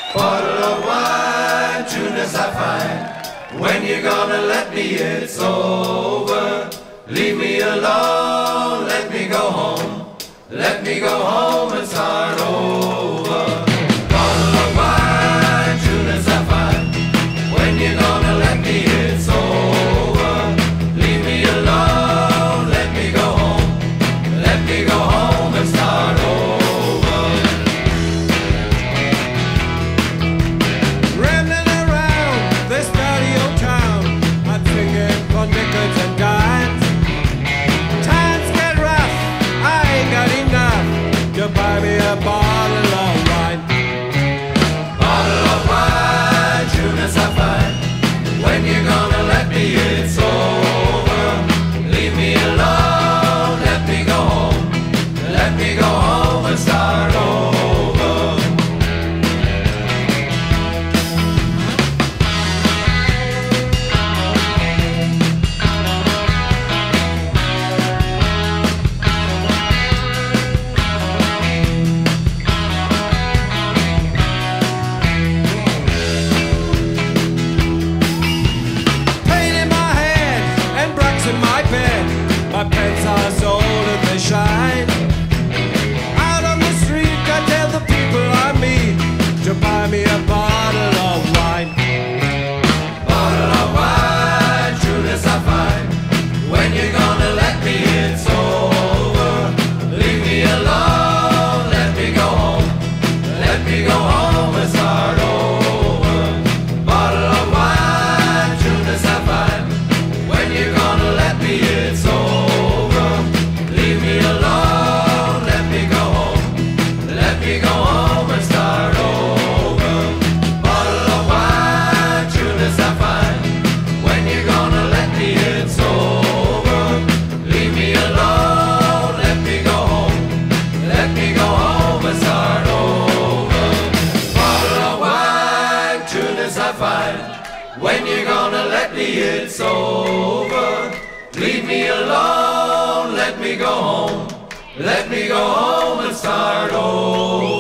Bottle of wine, tune as I find. When you gonna let me? It's over. Leave me alone, let me go home. Let me go home and start over. Bottle of wine, tune as I find. When you gonna let me? It's over. Leave me alone, let me go home. Let me go home and start over. Rambling around this dirty old town, I'm thinking for nickels and dimes. Times get rough, I ain't got enough to buy me a bottle of wine. Bottle of wine, tune as I find. When you gonna let me? It's over. Leave me alone, let me go home. Let me go home and start over. Pain in my head and bricks in my bed. My pants are so that they shine. Out on the street, I tell the people I meet to buy me a bottle of wine. Bottle of wine, tune as I find. When you gonna let me? It's over. Leave me alone, let me go home. Let me go home and start over. Bottle of wine, tune as I find. When you gonna let me? It's over. Leave me alone, let me go home. Let me go home and start over. Bottle of wine, tune as I find. When you gonna let me? It's over. Leave me alone, let me go home. Let me go home and start over. Bottle of wine, tune as I find. When you gonna let me? It's over. Leave me alone, let me go home. Let me go home and start over.